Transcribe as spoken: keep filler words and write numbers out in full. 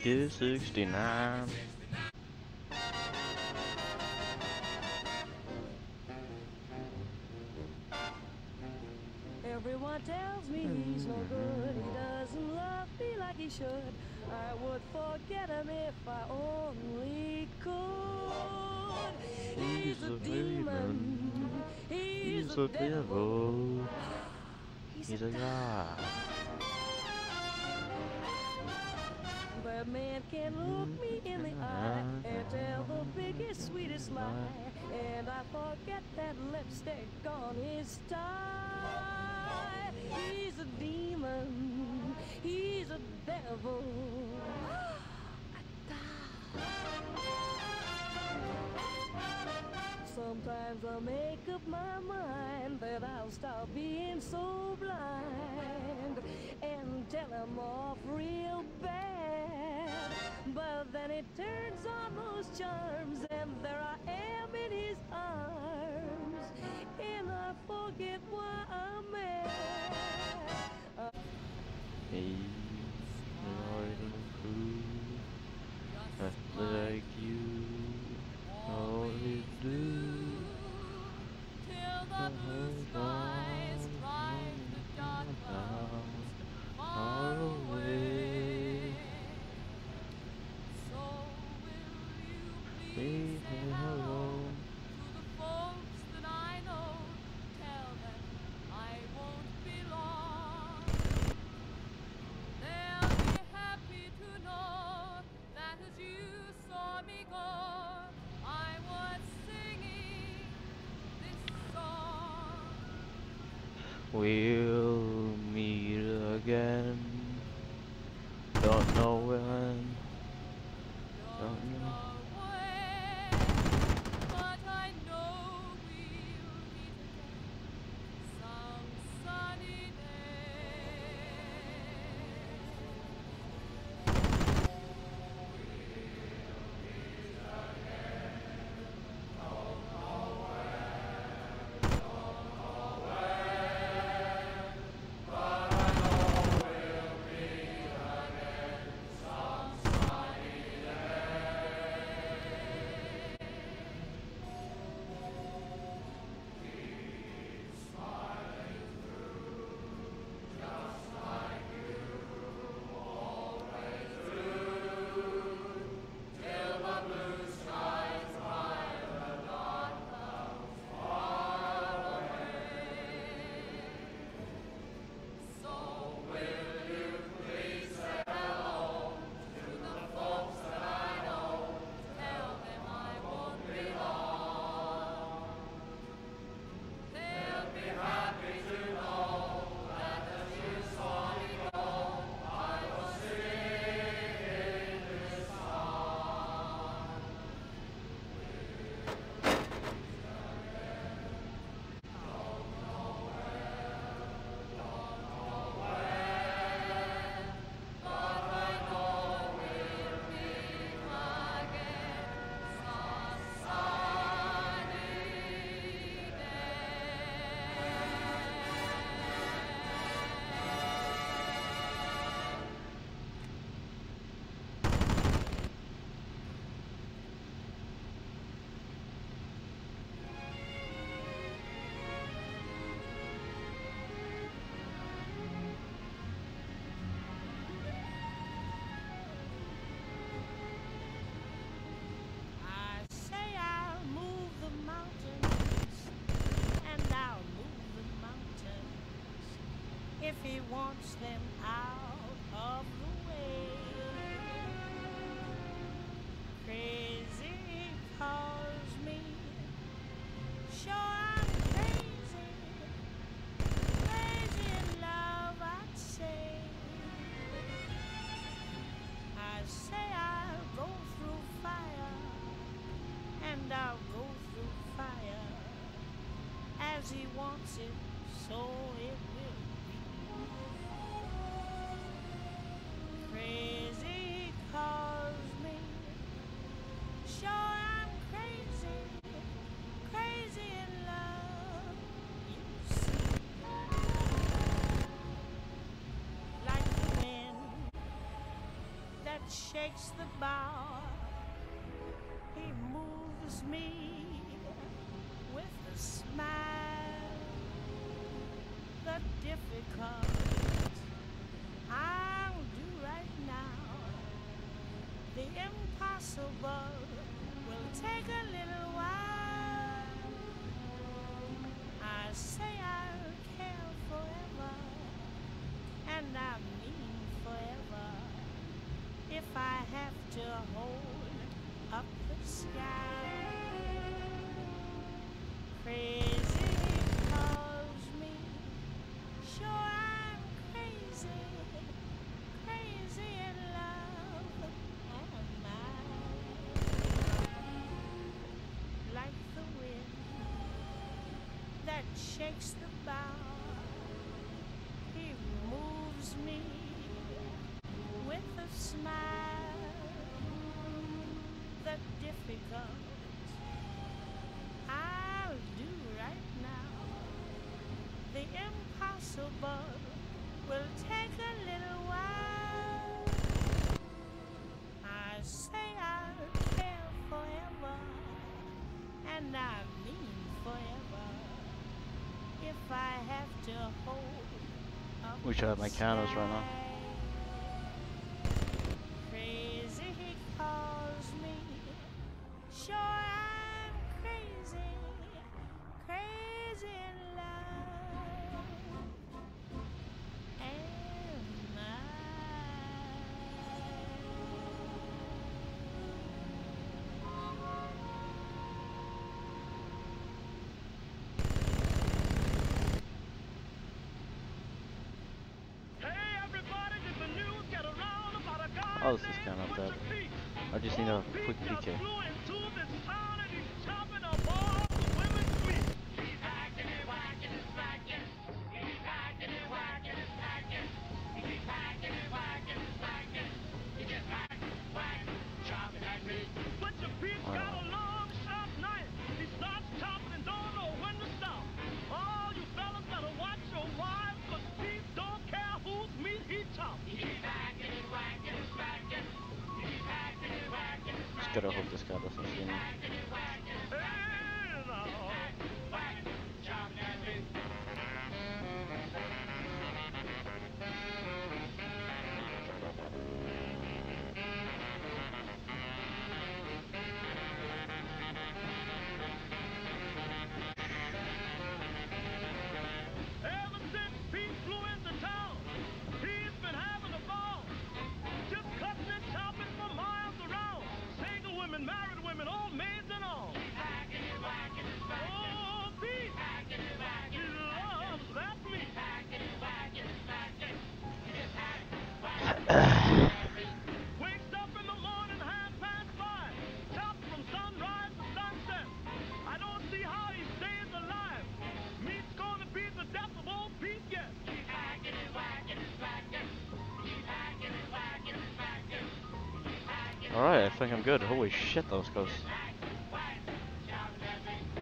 two sixty-nine. Everyone tells me he's no good, he doesn't love me like he should. I would forget him if I only could. He's a demon, he's a devil, He's a god. but man can look me in the eye and tell the biggest, sweetest lie, and I forget that lipstick on his tie. He's a demon, he's a devil. Sometimes I make up my mind that I'll stop being so blind and tell him off real bad. But then it turns on those charms and there I am in his arms, and I forget why I'm mad. Uh, He's like you always do. Till the blue skies drive the dark clouds far away. So will you please say hello to the folks that I know? Tell them I won't be long. They'll be happy to know that as you saw me go, I was singing this song. We'll meet again. Don't know when. Don't Don't know. know when, but I know we'll meet again some sunny day. I say I'll move the mountains, and I'll move the mountains if he wants them out of the way. Crazy calls me, sure I'm crazy, crazy in love, I'd say. I say I'll go through fire, and I'll go through fire as he wants it, so it will be. Crazy calls me, sure I'm crazy, crazy in love, you see. Like the wind that shakes the bough. He moves me with a smile. The difficult I'll do right now. The impossible will take a little while. I say I'll care forever, and I mean forever. If I have to hold up the sky, crazy he calls me. Sure I'm crazy, crazy in love. Am I? Like the wind that shakes the bough, he moves me with a smile. The difficult I'll do right now. The impossible will take a little while. I say I'll care forever, and I mean forever. If I have to hold up We should have my the candles right now. sky. Crazy he calls me. Sure I'm crazy, crazy in love. Am I? Oh, this is kind of dead. I just need a quick P K. Just gotta hope this guy doesn't see me. Alright, I think I'm good. Holy shit, that was close.